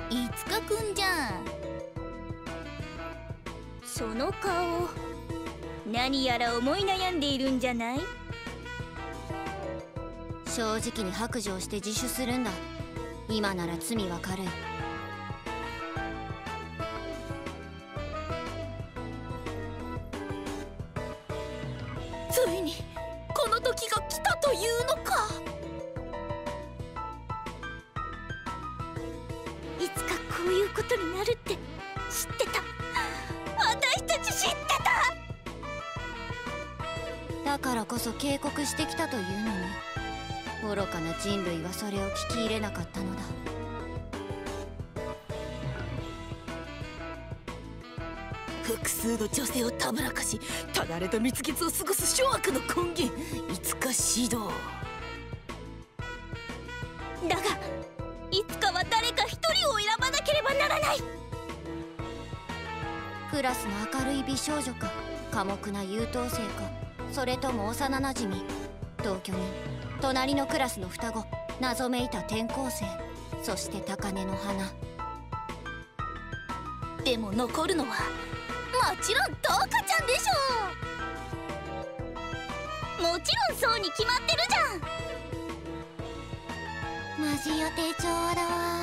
いつかくんじゃん。その顔、何やら思い悩んでいるんじゃない？ 正直に白状して自首するんだ。今なら罪は軽い。 ついにこの時が来たというのか。いつかこういうことになるって知ってた。私たち知ってた。だからこそ警告してきたというのに、愚かな人類はそれを聞き入れなかったのだ。 複数の女性をたぶらかし、ただれと蜜月を過ごす諸悪の根源、いつか指導。だがいつかは誰か一人を選ばなければならない。 クラスの明るい美少女か、寡黙な優等生か、それとも幼なじみ、同居人、隣のクラスの双子、謎めいた転校生、そして高嶺の花。 でも残るのはもちろんトウカちゃんでしょう。もちろんそうに決まってるじゃん。 マジ予定調和だわ。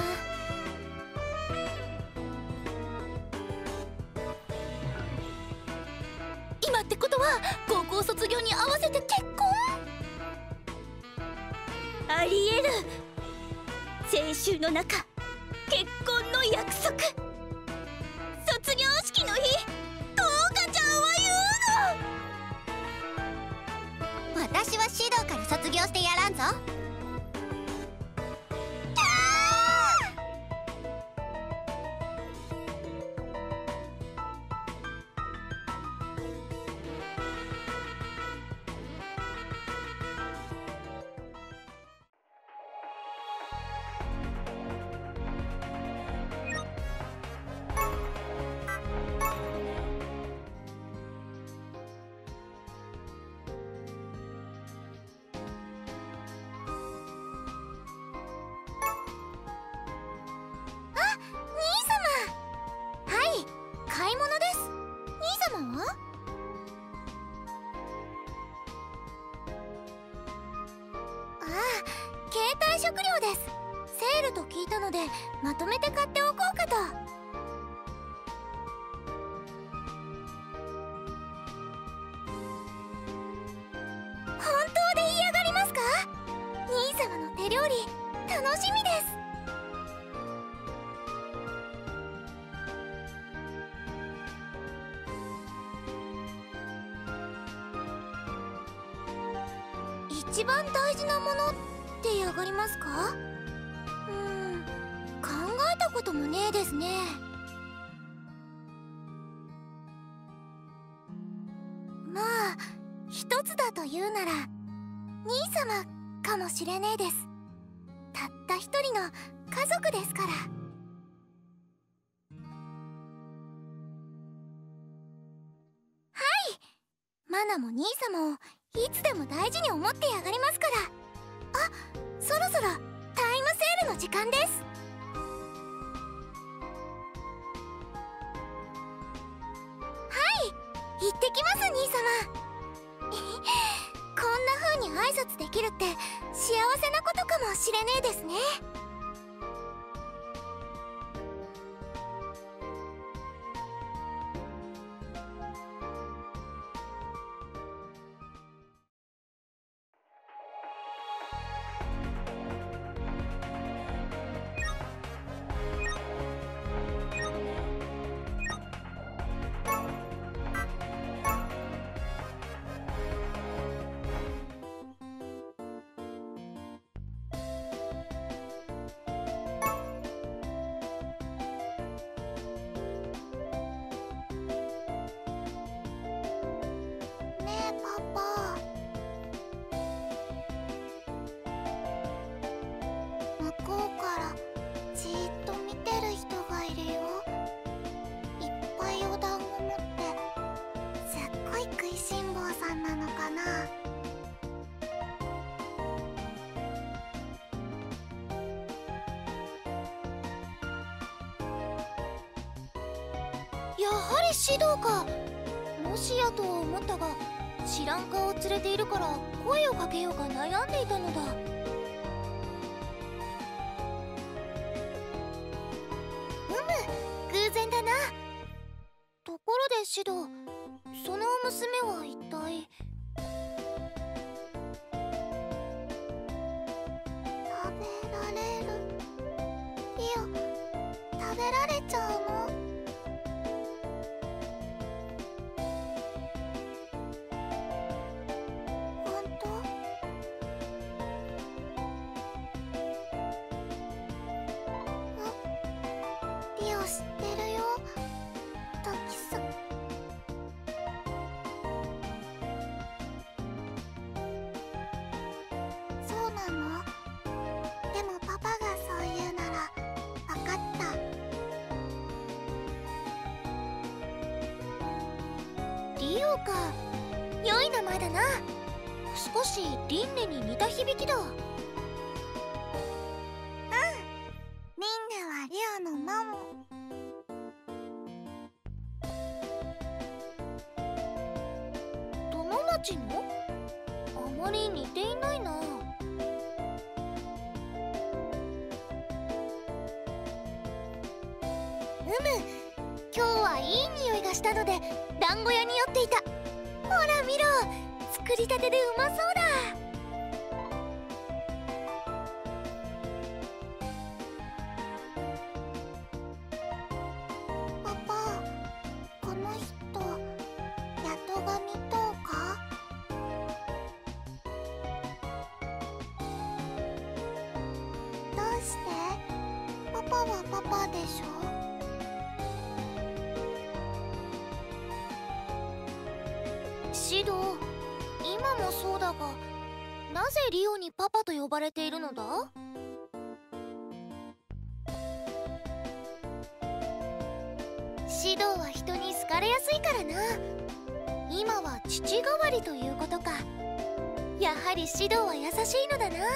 今ってことは高校卒業に合わせて結婚？ありえる。青春の中、結婚の約束。卒業式の日、トウカちゃんは言うの。 私は指導から卒業してやらんぞ。 買い物です。兄様は？ああ、携帯食料です。セールと聞いたのでまとめて買っておこうかと。本当で嫌がりますか？兄様の手料理楽しみです。一番大事なものって嫌がりますか？考えたこともねえですね。まあ一つだと言うなら兄様かもしれねえです。たった一人の家族ですから。はい、マナも兄様をいつでも大事に思ってやがりますから。あ、そろそろタイムセールの時間です。はい、行ってきます兄様。こんな風に挨拶できるって幸せなことかもしれねえですね。 やはり指導か。もしやとは思ったが、知らん顔を連れているから声をかけようか悩んでいたのだ。偶然だな。ところで指導、その娘は一体。食べられる？リオ、食べられちゃうの？本当？リオ知ってるよ、トキさん。そうなの？でもパパがそう言うなら分かった。リオか、良い名前だな。少しリンネに似た響きだ。うん、リンネはリオのマモ。どの町の？あまり似ていないな。今日はいい匂いがしたので団子屋に寄っていた。ほら見ろ、作りたてでうまそうだ。パパ、この人ヤトガミとか？どうして？パパはパパでしょ？シド、今もそうだが、なぜリオにパパと呼ばれているのだ？シドは人に好かれやすいからな。今は父代わりということか。やはりシドは優しいのだな。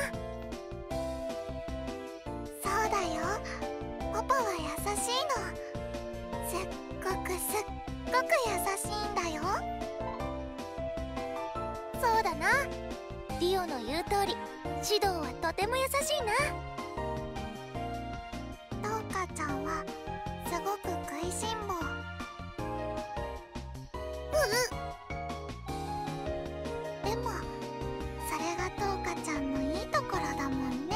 そうだよ、パパは優しいの。すっごく優しいんだよ。そうだな、リオの言う通り、シドはとても優しいな。トウカちゃんはすごく食いしん坊。でもそれがトウカちゃんのいいところだもんね。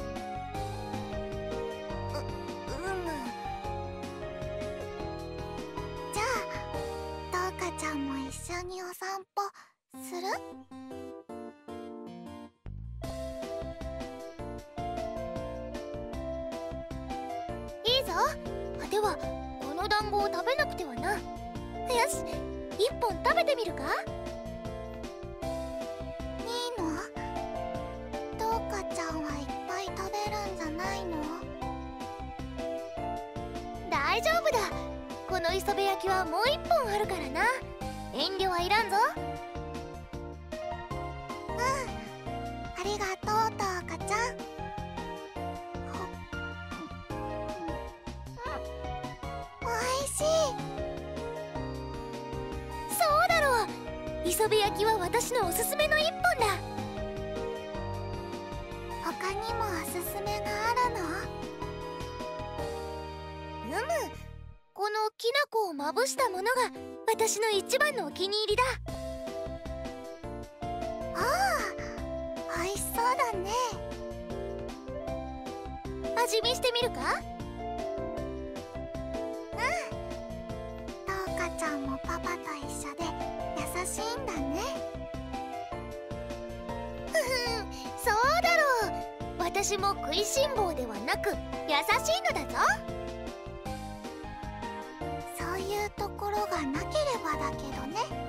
じゃあトウカちゃんも一緒にお散歩する？いいぞ。ではこの団子を食べなくてはな。よし、一本食べてみるか？いいの？トウカちゃんはいっぱい食べるんじゃないの？大丈夫だ。この磯辺焼きはもう一本あるからな。遠慮はいらんぞ。ありがとう、トウカちゃん。おいしい。そうだろう、磯辺焼きは私のおすすめの一本だ。他にもおすすめがあるの？このきな粉をまぶしたものが私の一番のお気に入りだ。美味しそうだね。味見してみるか？トウカちゃんもパパと一緒で優しいんだね。そうだろう、私も食いしん坊ではなく優しいのだぞ。そういうところがなければだけどね。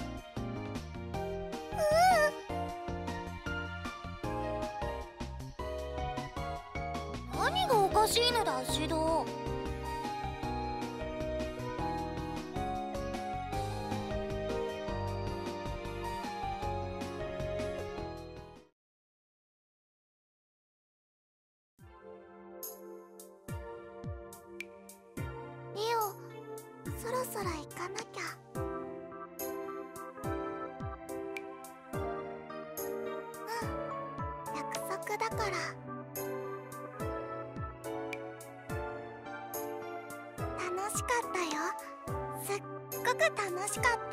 何がおかしいのだ、シド。リオ、 そろそろ行かなきゃ。約束だから。楽しかったよ。すっごく楽しかった。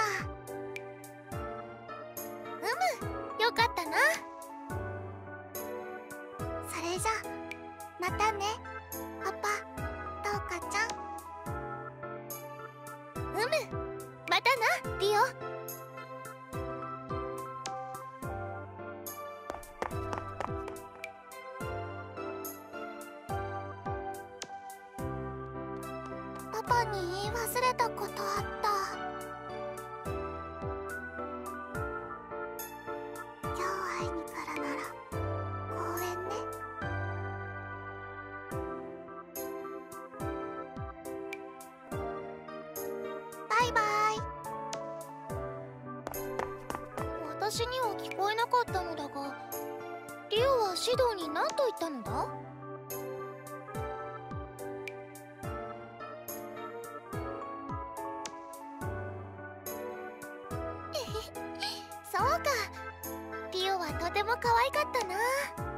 よかったな。それじゃまたね、パパ、トウカちゃん。またな、ディオ。パパに言い忘れたことあった。今日会いに来るなら公園ね。バイバイ。私には聞こえなかったのだが、リオはシドに何と言ったのだ？そうか、リオはとても可愛かったな。